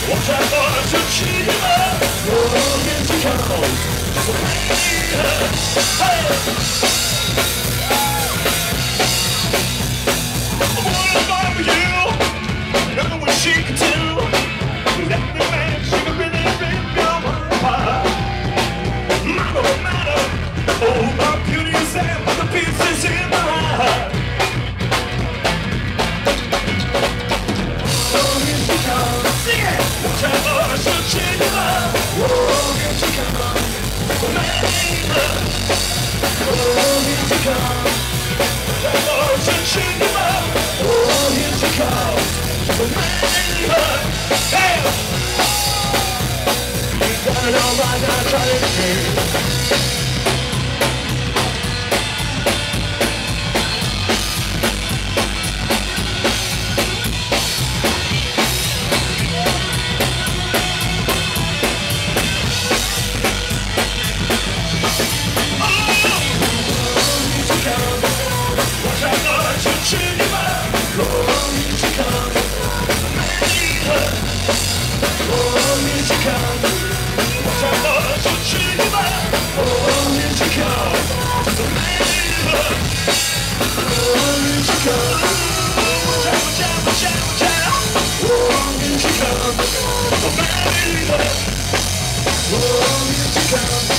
我想我就去了，我面前靠，我没了，I wanna fight for you, nothing what she can do. Let me man, she can really rip your heart apart. Matter, matter, oh my beauty is there, but the pieces in my heart. Oh, here she comes, sing it. Whatever should change your love. Oh, here she comes, Samantha. Oh, here she comes. Whatever should change your love. Oh, here she comes, Samantha. Hey, you gotta know right now, try to see. Come